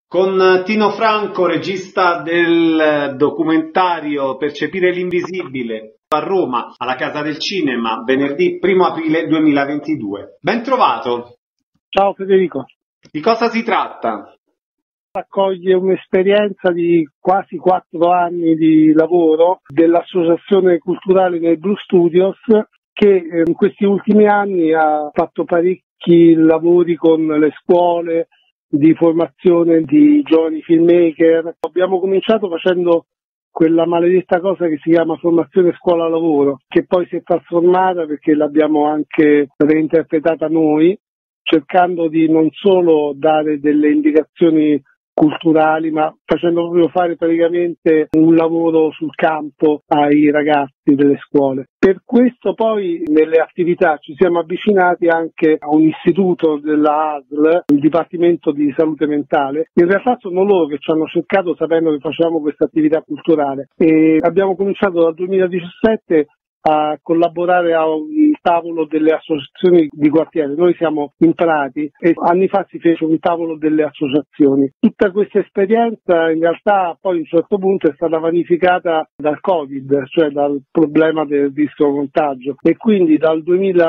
Con Tino Franco, regista del documentario Percepire l'invisibile, a Roma, alla Casa del Cinema, venerdì 1 aprile 2022. Ben trovato. Ciao Federico. Di cosa si tratta? Accoglie un'esperienza di quasi 4 anni di lavoro dell'Associazione Culturale nei Blue Studios, che in questi ultimi anni ha fatto parecchi lavori con le scuole di formazione di giovani filmmaker. Abbiamo cominciato facendo quella maledetta cosa che si chiama formazione scuola lavoro, che poi si è trasformata perché l'abbiamo anche reinterpretata noi, cercando di non solo dare delle indicazioni culturali, ma facendo proprio fare praticamente un lavoro sul campo ai ragazzi delle scuole. Per questo poi nelle attività ci siamo avvicinati anche a un istituto della ASL, il Dipartimento di Salute Mentale. In realtà sono loro che ci hanno cercato sapendo che facevamo questa attività culturale e abbiamo cominciato dal 2017 a collaborare a un tavolo delle associazioni di quartiere. Noi siamo in Prati e anni fa si fece un tavolo delle associazioni. Tutta questa esperienza in realtà poi a un certo punto è stata vanificata dal Covid, cioè dal problema del rischio contagio, e quindi dal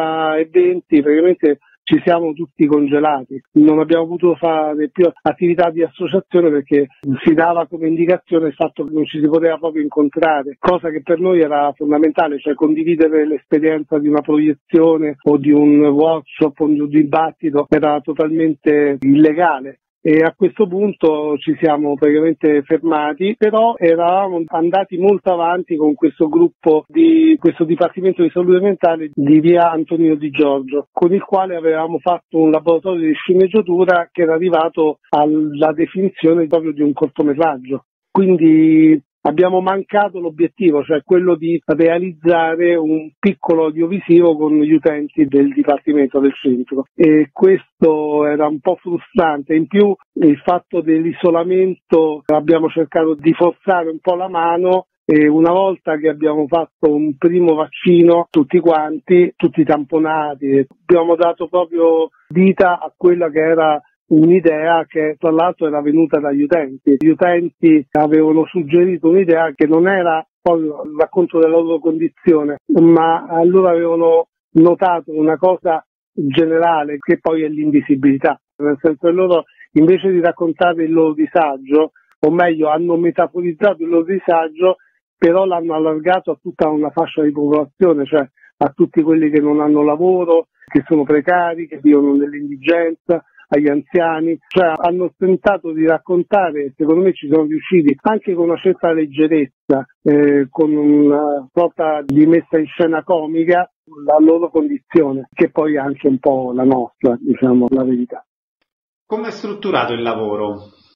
2020 praticamente ci siamo tutti congelati, non abbiamo potuto fare più attività di associazione perché si dava come indicazione il fatto che non ci si poteva proprio incontrare, cosa che per noi era fondamentale, cioè condividere l'esperienza di una proiezione o di un workshop o di un dibattito era totalmente illegale. E a questo punto ci siamo praticamente fermati, però eravamo andati molto avanti con questo gruppo di questo Dipartimento di Salute Mentale di via Antonino Di Giorgio, con il quale avevamo fatto un laboratorio di sceneggiatura che era arrivato alla definizione proprio di un cortometraggio. Quindi abbiamo mancato l'obiettivo, cioè quello di realizzare un piccolo audiovisivo con gli utenti del Dipartimento del Centro, e questo era un po' frustrante. In più il fatto dell'isolamento abbiamo cercato di forzare un po' la mano, e una volta che abbiamo fatto un primo vaccino tutti quanti, tutti tamponati, abbiamo dato proprio vita a quella che era un'idea che tra l'altro era venuta dagli utenti. Gli utenti avevano suggerito un'idea che non era poi il racconto della loro condizione, ma allora avevano notato una cosa generale che poi è l'invisibilità, nel senso che loro invece di raccontare il loro disagio, o meglio hanno metaforizzato il loro disagio, però l'hanno allargato a tutta una fascia di popolazione, cioè a tutti quelli che non hanno lavoro, che sono precari, che vivono nell'indigenza, agli anziani, cioè hanno tentato di raccontare, secondo me ci sono riusciti anche con una certa leggerezza, con una sorta di messa in scena comica, la loro condizione, che poi è anche un po' la nostra, diciamo la verità. Come è strutturato il lavoro?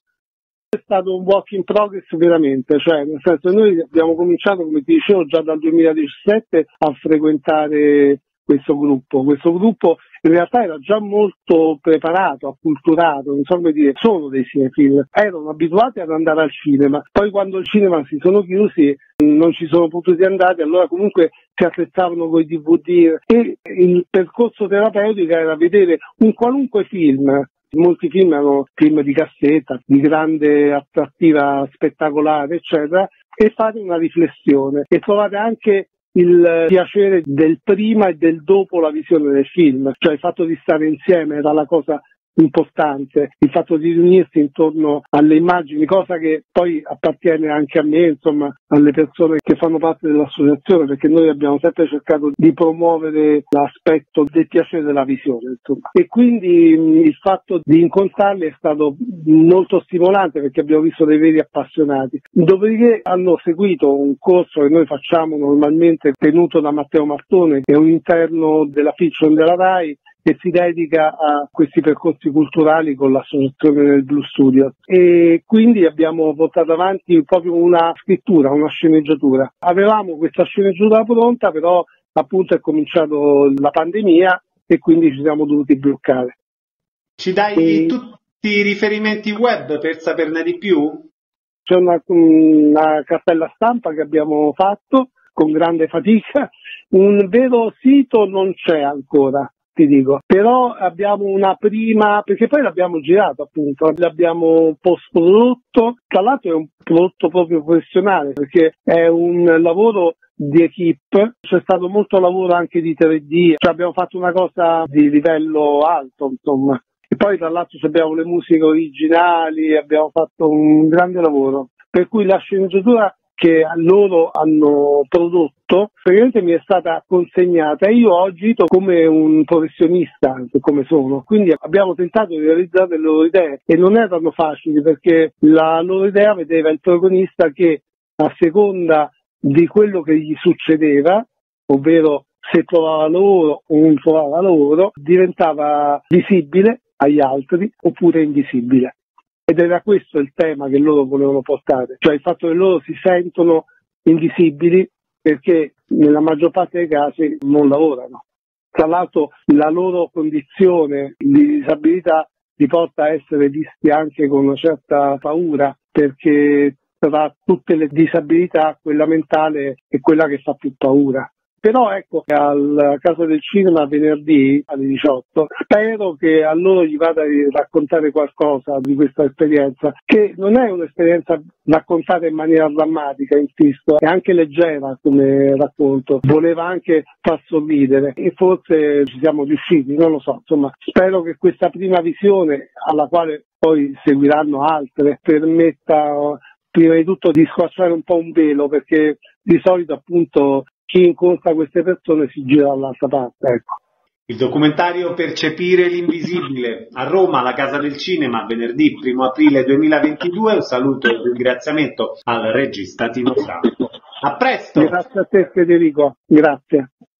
È stato un work in progress veramente, cioè nel senso noi abbiamo cominciato, come ti dicevo, già dal 2017 a frequentare questo gruppo in realtà era già molto preparato, acculturato, non so come dire, sono dei cinefili, erano abituati ad andare al cinema, poi quando il cinema si sono chiusi non ci sono potuti andare, allora comunque si attrezzavano con i DVD e il percorso terapeutico era vedere un qualunque film. Molti film erano film di cassetta, di grande attrattiva spettacolare, eccetera, e fare una riflessione e trovare anche il piacere del prima e del dopo la visione del film, cioè il fatto di stare insieme era la cosa importante, il fatto di riunirsi intorno alle immagini, cosa che poi appartiene anche a me, insomma, alle persone che fanno parte dell'associazione, perché noi abbiamo sempre cercato di promuovere l'aspetto del piacere della visione, insomma. E quindi il fatto di incontrarli è stato molto stimolante perché abbiamo visto dei veri appassionati. Dopodiché hanno seguito un corso che noi facciamo normalmente tenuto da Matteo Martone, che è un interno della fiction della RAI, che si dedica a questi percorsi culturali con l'associazione del Blue Studio, e quindi abbiamo portato avanti proprio una scrittura, una sceneggiatura. Avevamo questa sceneggiatura pronta, però appunto è cominciato la pandemia e quindi ci siamo dovuti bloccare. Ci dai tutti i riferimenti web per saperne di più? C'è una cartella stampa che abbiamo fatto con grande fatica, un vero sito non c'è ancora. ti dico. Però abbiamo una prima, perché poi l'abbiamo girato appunto, l'abbiamo post-prodotto, tra l'altro è un prodotto proprio professionale, perché è un lavoro di equipe, c'è stato molto lavoro anche di 3D, cioè abbiamo fatto una cosa di livello alto, insomma. E poi tra l'altro abbiamo le musiche originali, abbiamo fatto un grande lavoro, per cui la sceneggiatura che loro hanno prodotto praticamente mi è stata consegnata e io ho agito come un professionista, come sono, quindi abbiamo tentato di realizzare le loro idee e non erano facili, perché la loro idea vedeva il protagonista che a seconda di quello che gli succedeva, ovvero se trovava lavoro o non trovava lavoro, diventava visibile agli altri oppure invisibile. Ed era questo il tema che loro volevano portare, cioè il fatto che loro si sentono invisibili perché nella maggior parte dei casi non lavorano. Tra l'altro la loro condizione di disabilità li porta a essere visti anche con una certa paura, perché tra tutte le disabilità quella mentale è quella che fa più paura. Però ecco, alla Casa del Cinema venerdì alle 18 spero che a loro gli vada di raccontare qualcosa di questa esperienza, che non è un'esperienza raccontata in maniera drammatica, insisto, è anche leggera come racconto, voleva anche far sorridere e forse ci siamo riusciti, non lo so, insomma spero che questa prima visione, alla quale poi seguiranno altre, permetta prima di tutto di squarciare un po' un velo, perché di solito appunto chi incontra queste persone si gira dall'altra parte, ecco. Il documentario Percepire l'invisibile a Roma, alla Casa del Cinema, venerdì 1 aprile 2022. Un saluto e un ringraziamento al regista Tino Franco. A presto! Grazie a te Federico, grazie.